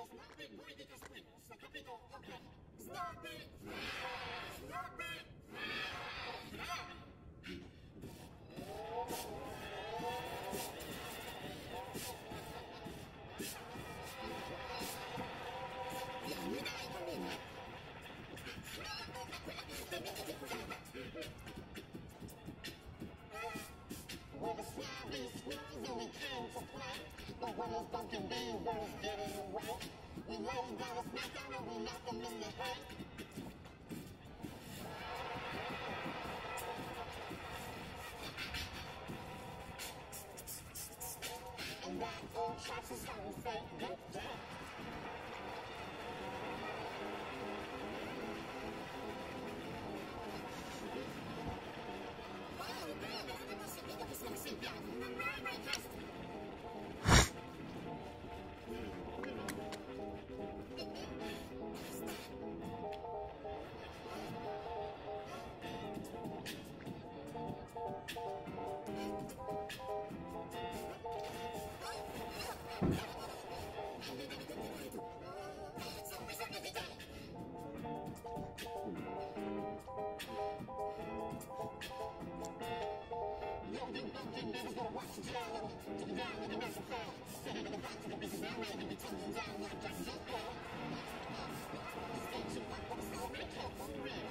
Stop it, puoi di caspino, capito? Ok. Stop it! Stop it! We're the snobby squeeze and we came to play. But when those bunkin' beavers get in the way, we lay them down a smackdown and we knock them in the head. And that old tracks is how we say good day. Down like a zipper. Stay you up, I'm so make it for real.